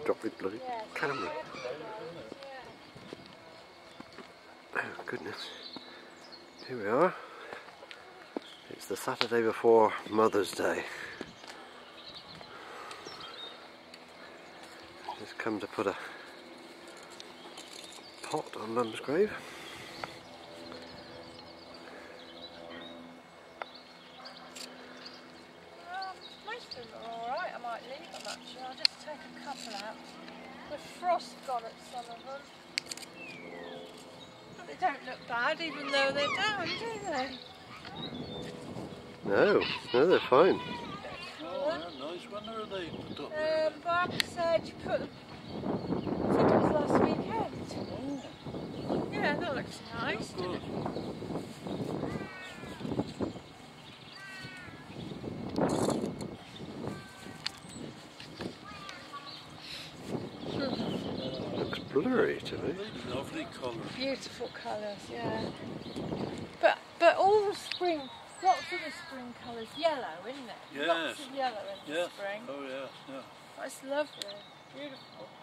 Drop the bloody camera. Oh goodness. Here we are. It's the Saturday before Mother's Day. Just come to put a pot on Mum's grave. Most of them are alright. I might leave them actually. I'll just take a couple out. The frost got at some of them. But they don't look bad even though they're down, do they? No, they're fine. Oh, they're nice. When are they put up? Bob said you put them, I think it was last weekend. Oh, Yeah, that looks nice, doesn't good. it? Looks blurry to me. Lovely colour. Beautiful colours, yeah. But all the spring, lots of the spring colours, yellow, isn't it? Yes. Lots of yellow in the Yes. spring. Oh, yes, yeah. That's lovely, beautiful.